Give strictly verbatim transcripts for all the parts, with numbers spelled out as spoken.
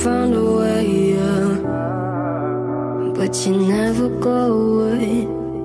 found a way, yeah. But you never go away.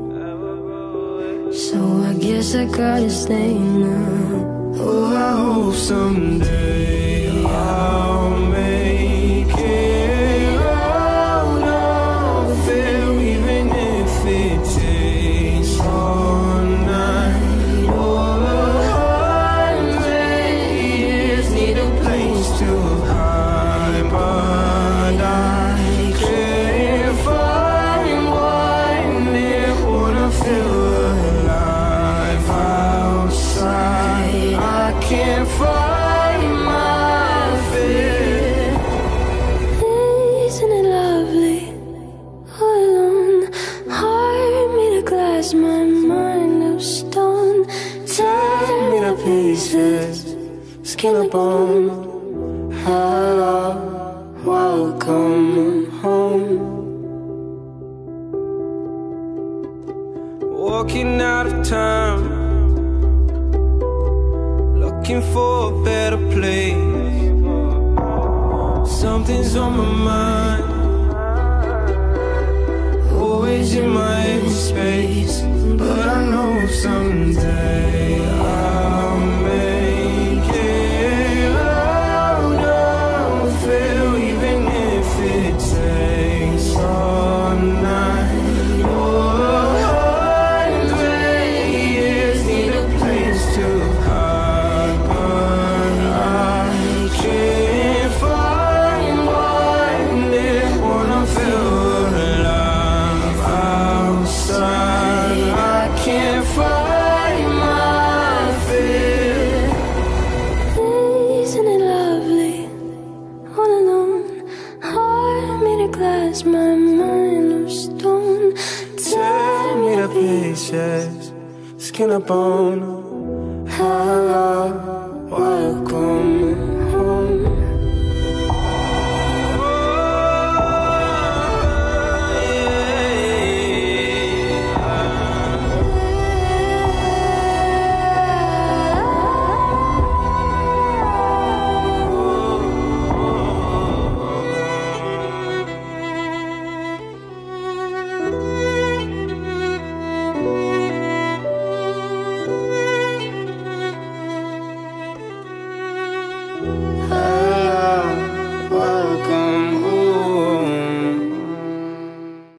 So I guess I gotta stay now. Oh, I hope someday I'll make it out of there, even if it takes all night or a hundred years. Need a place to hide, but I can't find one that wanna feel alive outside. I can't find my fear. Isn't it lovely? All alone, heart made of glass, my mind of stone. Tear me to pieces, skin and bone. Hello, welcome home. Walking out of time, looking for a better place. Something's on my mind, always in my empty space. But I know someday I'll make it out of there, even if it takes all night or a hundred years. Need a place to hide, but I can't find one that wanna feel alive outside. I can't find my fear. Isn't it lovely? All alone, heart made of glass, my mind of stone. Tear me to pieces, skin and bone. Hello, welcome home.